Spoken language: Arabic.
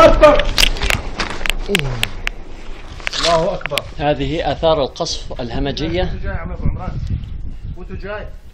أكبر. الله أكبر. هذه آثار القصف الهمجية. وأنت جاي يا عم أبو عمران، وأنت جاي.